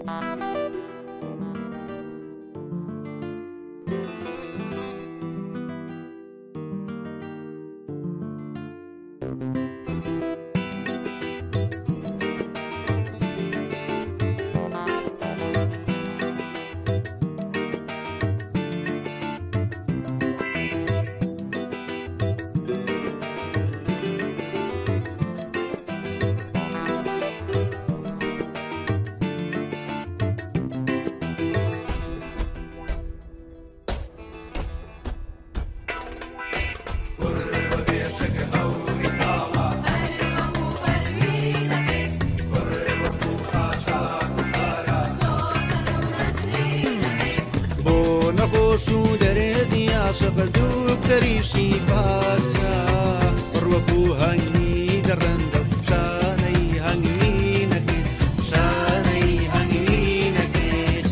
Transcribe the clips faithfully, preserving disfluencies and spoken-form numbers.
شو دريدي عاشق دوب تريشي فارسا روكو هني درندو شاني هني نكيس شاني هني نكيس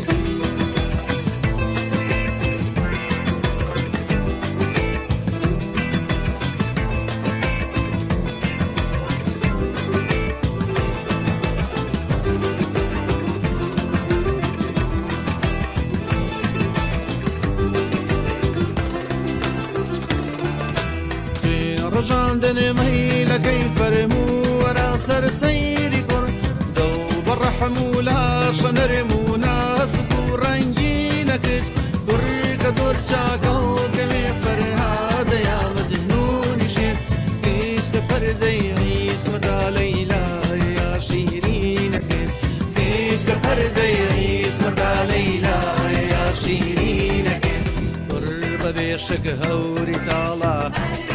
رجعندن مهيلة كيف رمو ورا سر سيري كور دو برحمو لا شنرمو ناس كورنجينا كج برك زور شاكو كمي فرهاد يا مجنون شيء كيش تفردي عيس مدى ليلى يا شيرين كج كيش تفردي عيس مدى ليلى يا شيرين كج قرب بيشك هوري طالع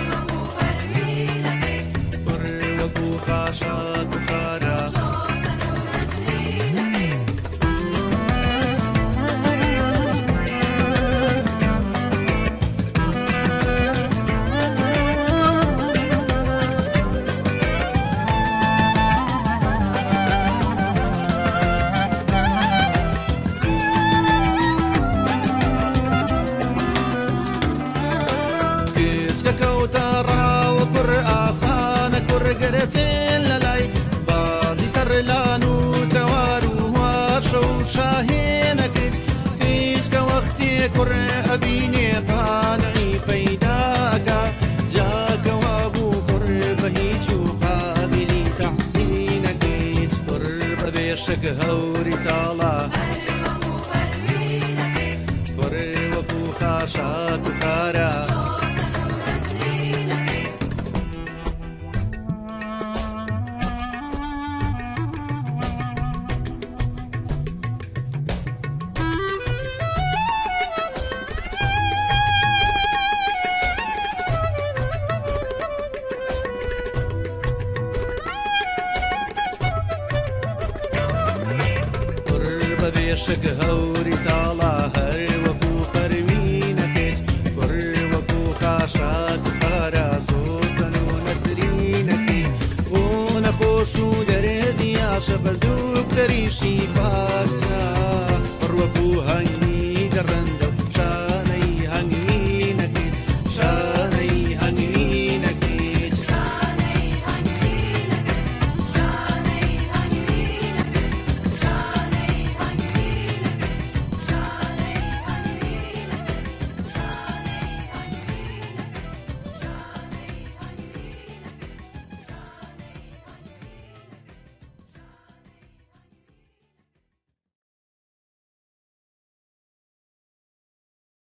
خاشا بخارا كيتك كوتارا وكر آسان كر قرثين للاي بازي ترلانو توارو واشو شاهينك كيتك وقتي كر أبيني قانعي بيداك جاك وابو كر بهيجو قابلي تحسينك كر بيشك هوري طالع كر وكو خاشاك خارا بيشك هوري طالع هر وكو قروينك كر وكو خاشاك خارا سوسن ونسرينك ونخوشو دردي عشق دوب تريشي فا